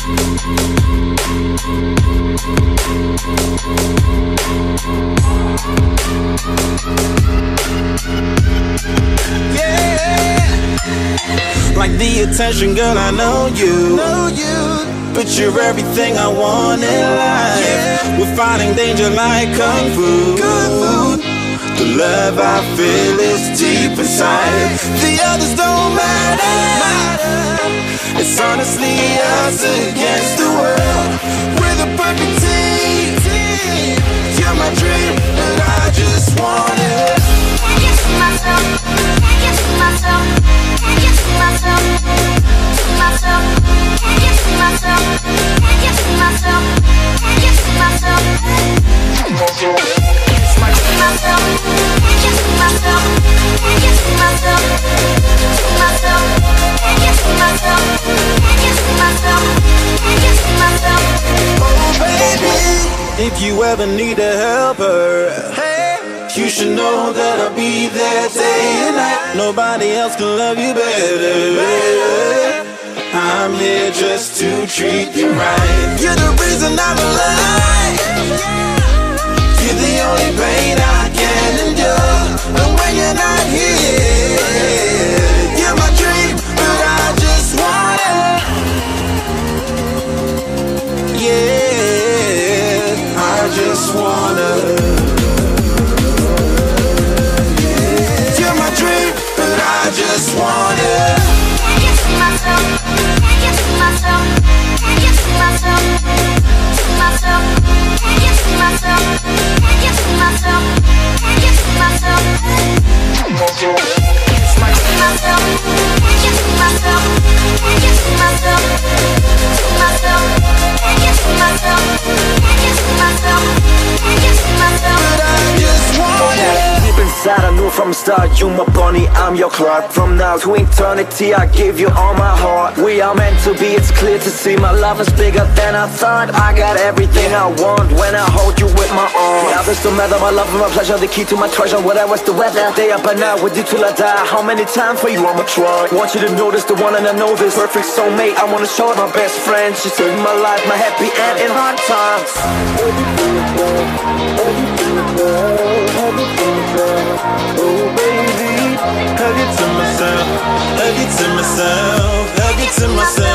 Like the attention, girl, I know you. But you're everything I want in life. We're fighting danger like Kung Fu. The love I feel is deep inside. The others don't matter. It's honestly us against the world. We're the perfect team. You're my dream, but I just want it. Can't get to myself. Can't get to myself. Can't get to myself. To myself. Can't get to myself. Can't get to myself. Can't get to myself. To myself. Can't get to myself. Can't get to myself. To myself. Can't get to myself. Can't get to myself. Can't get to myself. Oh baby, if you ever need a helper, you should know that I'll be there day and night. Nobody else can love you better. I'm here just to treat you right. You're the reason I'm alive. You're the only pain I can endure. And when you're not here, you're my dream, but I just want it. Yeah, I just wanna. I just want it. Can't get to myself. Can't get to myself. Can't get to myself. To myself. Can't get to myself. Can't get to myself. Can't get to myself. To myself. Can't get to myself. Can't get to myself. To myself. Can't get to myself. Can't get to myself. Can't get to myself. But I just want it. Deep inside I knew from the start, you my bunny, I'm your Clark. From now to eternity I give you all my heart. We are meant to be, it's clear to see. My love is bigger than I thought. I got everything I want when I hold you with my arms. The others don't matter, my love and my pleasure, the key to my treasure. Whatever's the weather, day up and out with you till I die. How many times for you I'ma try? Want you to notice the one and I know this. Perfect soulmate, I wanna show it my best friend. She saved my life, my happy end in hard times. Oh baby, hug it to myself, hug it to myself, hug it to myself.